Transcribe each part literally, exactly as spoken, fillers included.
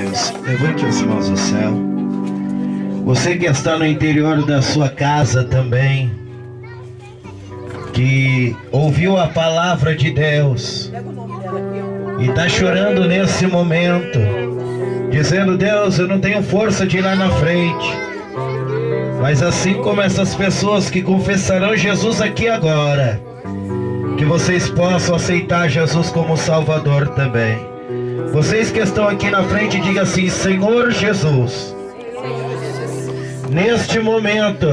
Deus. Levante as mãos ao céu. Você que está no interior da sua casa também, que ouviu a palavra de Deus e está chorando nesse momento, dizendo: Deus, eu não tenho força de ir lá na frente. Mas assim como essas pessoas que confessarão Jesus aqui agora, que vocês possam aceitar Jesus como Salvador também. Vocês que estão aqui na frente, diga assim: Senhor Jesus, neste momento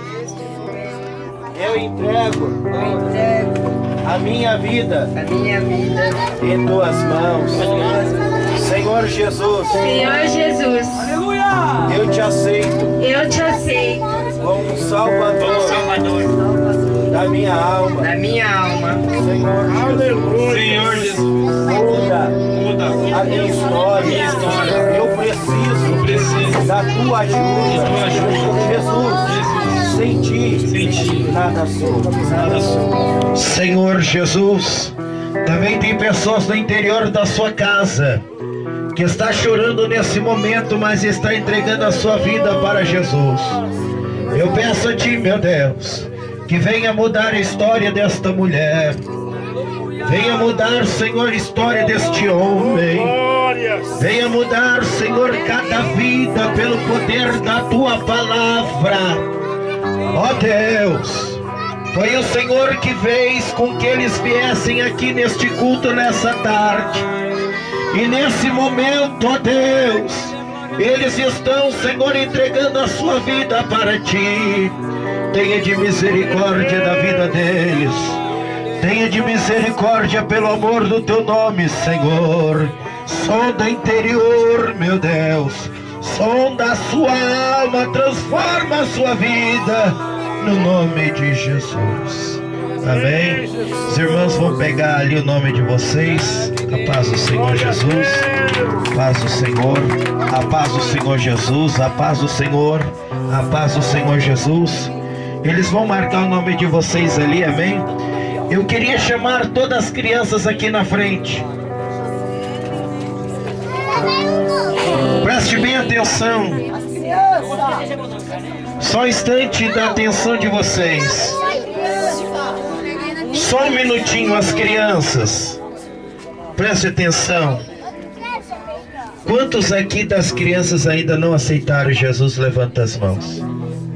eu entrego, eu entrego a minha vida, a minha vida em tuas mãos. Senhor Jesus, Senhor Jesus, Aleluia! Eu te aceito, eu te aceito como Salvador, Salvador da minha alma, da minha alma. Senhor Jesus, Senhor Jesus, muda, muda a minha história, minha história. Eu preciso, Eu preciso da tua ajuda, da tua ajuda. Jesus, sem ti, Sem ti, nada sou, nada sou. Senhor Jesus, também tem pessoas no interior da sua casa que está chorando nesse momento, mas está entregando a sua vida para Jesus. Eu peço a ti, meu Deus, que venha mudar a história desta mulher. Venha mudar, Senhor, a história deste homem. Venha mudar, Senhor, cada vida pelo poder da tua palavra. Ó Deus, foi o Senhor que fez com que eles viessem aqui neste culto nessa tarde. E nesse momento, ó Deus, eles estão, Senhor, entregando a sua vida para ti. Tenha de misericórdia da vida deles. Tenha de misericórdia pelo amor do teu nome, Senhor. Sonda interior, meu Deus. Sonda a sua alma, transforma a sua vida, no nome de Jesus. Amém? Os irmãos vão pegar ali o nome de vocês. A paz do Senhor Jesus. A paz do Senhor. A paz do Senhor Jesus. A paz do Senhor. A paz do Senhor Jesus. Eles vão marcar o nome de vocês ali, amém? Eu queria chamar todas as crianças aqui na frente. Preste bem atenção. Só um instante da atenção de vocês. Só um minutinho, as crianças. Preste atenção. Quantos aqui das crianças ainda não aceitaram Jesus? Levanta as mãos.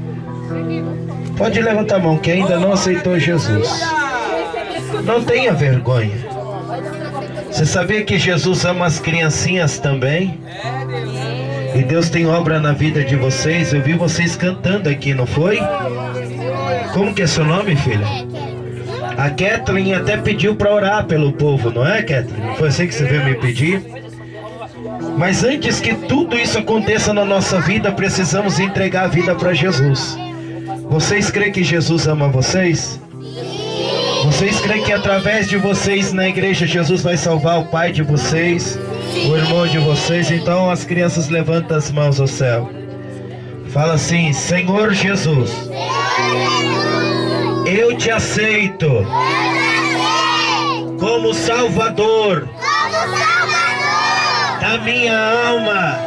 Pode levantar a mão, que ainda não aceitou Jesus. Não tenha vergonha. Você sabia que Jesus ama as criancinhas também? E Deus tem obra na vida de vocês. Eu vi vocês cantando aqui, não foi? Como que é seu nome, filha? A Kathleen até pediu para orar pelo povo, não é, Kathleen? Foi assim que você veio me pedir? Mas antes que tudo isso aconteça na nossa vida, precisamos entregar a vida para Jesus. Vocês creem que Jesus ama vocês? Vocês creem que através de vocês na igreja Jesus vai salvar o pai de vocês, o irmão de vocês? Então as crianças levantam as mãos ao céu. Fala assim: Senhor Jesus, eu te aceito como Salvador da minha alma.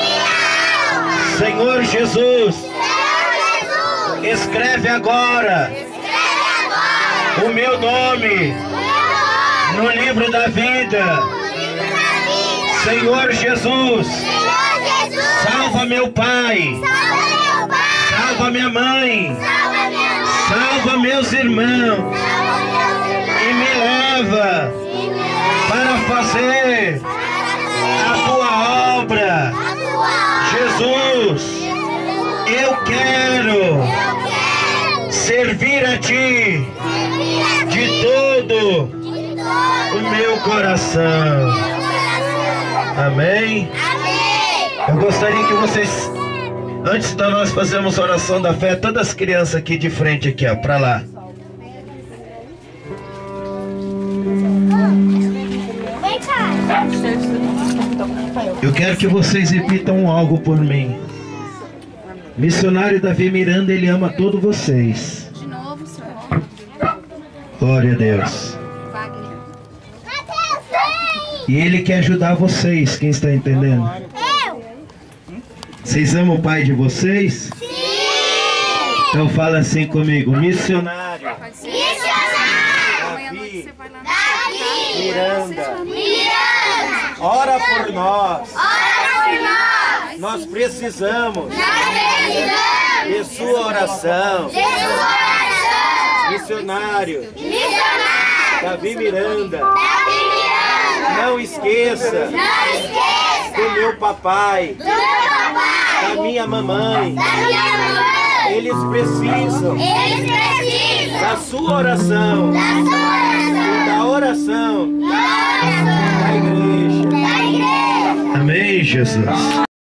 Senhor Jesus, escreve agora o meu nome no livro da vida. Senhor Jesus, salva meu pai, salva minha mãe, salva meus irmãos e me leva para fazer a tua obra. Jesus, eu quero servir a ti de todo o meu coração. Amém? Eu gostaria que vocês, antes de nós fazermos a oração da fé, todas as crianças aqui de frente, aqui, ó, para lá. Eu quero que vocês repitam algo por mim. Missionário Davi Miranda, ele ama todos vocês. De novo, senhor. Glória a Deus. E ele quer ajudar vocês, quem está entendendo? Vocês amam o pai de vocês? Sim! Então fala assim comigo, missionário. Davi. Davi. Miranda. Miranda. Ora por nós. Ora por nós. Nós precisamos. Nós precisamos. De sua oração. De sua oração. Missionário. Missionário. Davi Miranda. Davi Miranda. Não esqueça. Não esqueça. Do meu papai. Do meu papai. Da minha mamãe. Da minha mamãe. Eles precisam. Eles precisam. Da sua oração. Da sua oração. Da oração. Da oração. Da igreja. Da igreja. Amém, Jesus.